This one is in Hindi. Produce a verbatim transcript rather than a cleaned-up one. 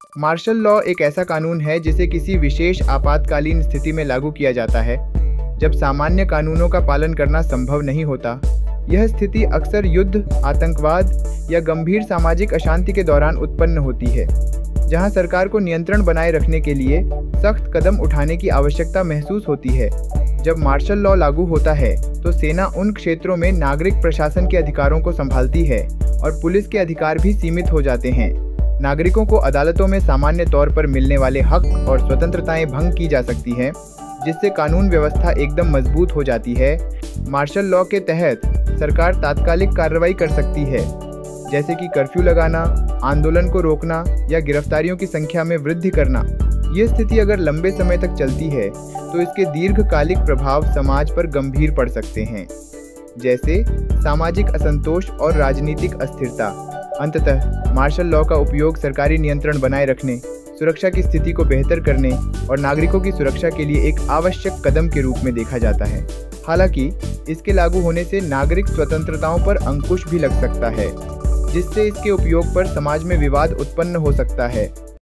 मार्शल लॉ एक ऐसा कानून है जिसे किसी विशेष आपातकालीन स्थिति में लागू किया जाता है, जब सामान्य कानूनों का पालन करना संभव नहीं होता। यह स्थिति अक्सर युद्ध, आतंकवाद या गंभीर सामाजिक अशांति के दौरान उत्पन्न होती है, जहां सरकार को नियंत्रण बनाए रखने के लिए सख्त कदम उठाने की आवश्यकता महसूस होती है। जब मार्शल लॉ लागू होता है, तो सेना उन क्षेत्रों में नागरिक प्रशासन के अधिकारों को संभालती है और पुलिस के अधिकार भी सीमित हो जाते हैं। नागरिकों को अदालतों में सामान्य तौर पर मिलने वाले हक और स्वतंत्रताएं भंग की जा सकती हैं, जिससे कानून व्यवस्था एकदम मजबूत हो जाती है। मार्शल लॉ के तहत सरकार तात्कालिक कार्रवाई कर सकती है, जैसे कि कर्फ्यू लगाना, आंदोलन को रोकना या गिरफ्तारियों की संख्या में वृद्धि करना। ये स्थिति अगर लंबे समय तक चलती है, तो इसके दीर्घकालिक प्रभाव समाज पर गंभीर पड़ सकते हैं, जैसे सामाजिक असंतोष और राजनीतिक अस्थिरता। अंततः मार्शल लॉ का उपयोग सरकारी नियंत्रण बनाए रखने, सुरक्षा की स्थिति को बेहतर करने और नागरिकों की सुरक्षा के लिए एक आवश्यक कदम के रूप में देखा जाता है। हालांकि इसके लागू होने से नागरिक स्वतंत्रताओं पर अंकुश भी लग सकता है, जिससे इसके उपयोग पर समाज में विवाद उत्पन्न हो सकता है।